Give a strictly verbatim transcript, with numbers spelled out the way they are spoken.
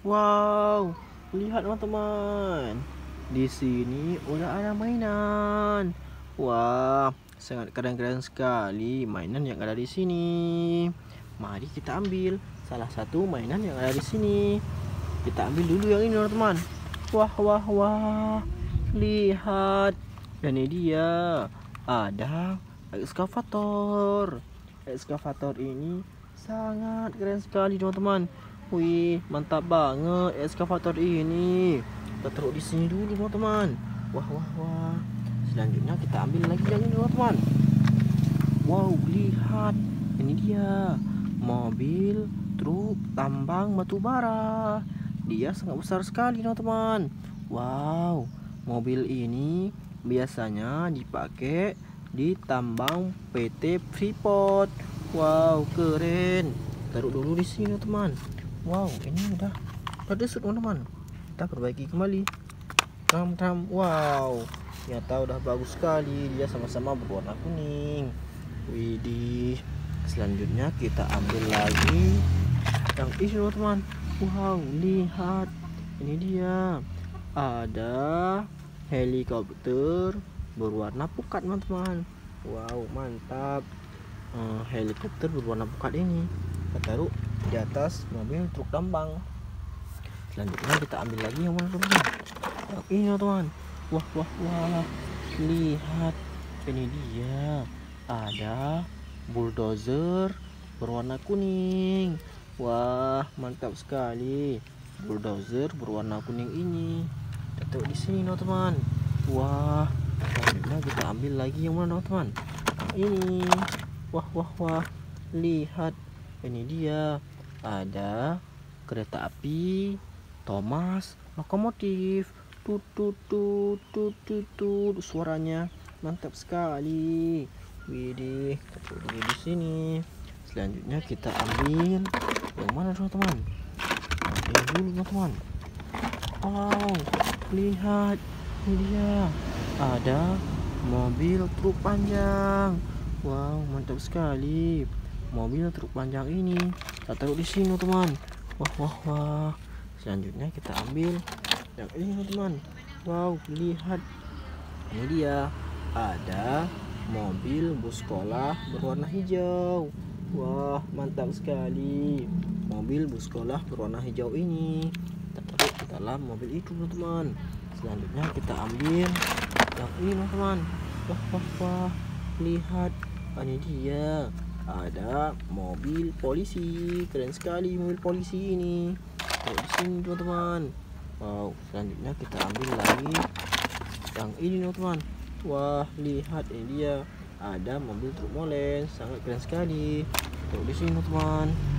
Wow, lihat teman-teman. Di sini udah ada mainan. Wah, sangat keren-keren sekali mainan yang ada di sini. Mari kita ambil salah satu mainan yang ada di sini. Kita ambil dulu yang ini teman-teman. Wah, wah, wah. Lihat. Dan ini dia. Ada ekskavator. Ekskavator ini sangat keren sekali teman-teman. Wih, mantap banget ekskavator ini. Kita taruh di sini dulu teman-teman. Wah, wah, wah. Selanjutnya kita ambil lagi yang ini teman-teman. Wow, lihat. Ini dia. Mobil truk tambang batu bara. Dia sangat besar sekali teman-teman. Wow, mobil ini biasanya dipakai di tambang P T Freeport. Wow, keren. Taruh dulu di sini teman. Wow, ini udah pedes teman-teman. Kita perbaiki kembali. Ram ram. Wow, ternyata udah bagus sekali. Dia sama-sama berwarna kuning. Widih. Selanjutnya kita ambil lagi yang ini teman-teman. Wow, lihat. Ini dia. Ada helikopter berwarna pukat teman-teman. Wow, mantap. Hmm, helikopter berwarna pukat ini kita taruh di atas mobil truk tambang. Selanjutnya kita ambil lagi yang mana teman? Yang ini teman. Wah, wah, wah. Lihat. Ini dia. Ada bulldozer berwarna kuning. Wah, mantap sekali. Bulldozer berwarna kuning ini. Kita taruh di sini teman. Wah. Selanjutnya kita ambil lagi yang mana teman? Yang ini. Wah, wah, wah. Lihat. Ini dia. Ada kereta api Thomas lokomotif. Tut tut tut tut tut tut. Suaranya mantap sekali. Widih, kita dulu di sini. Selanjutnya kita ambil yang mana teman-teman? Ambil dulu teman-teman. Wow, lihat. Ini dia. Ada mobil truk panjang. Wow, mantap sekali. Mobil truk panjang ini kita taruh di sini teman. Wah, wah, wah. Selanjutnya kita ambil yang ini teman. Wow, lihat. Ini dia. Ada mobil bus sekolah berwarna hijau. Wah, mantap sekali. Mobil bus sekolah berwarna hijau ini kita taruh di dalam mobil itu teman. Selanjutnya kita ambil yang ini teman. Wah, wah, wah. Lihat. Ini dia. Ada mobil polisi. Keren sekali mobil polisi ini. Taruh di sini teman-teman. Wow, selanjutnya kita ambil lagi yang ini teman. Wah, lihat ini dia. Ada mobil truk molen. Sangat keren sekali. Taruh di sini teman.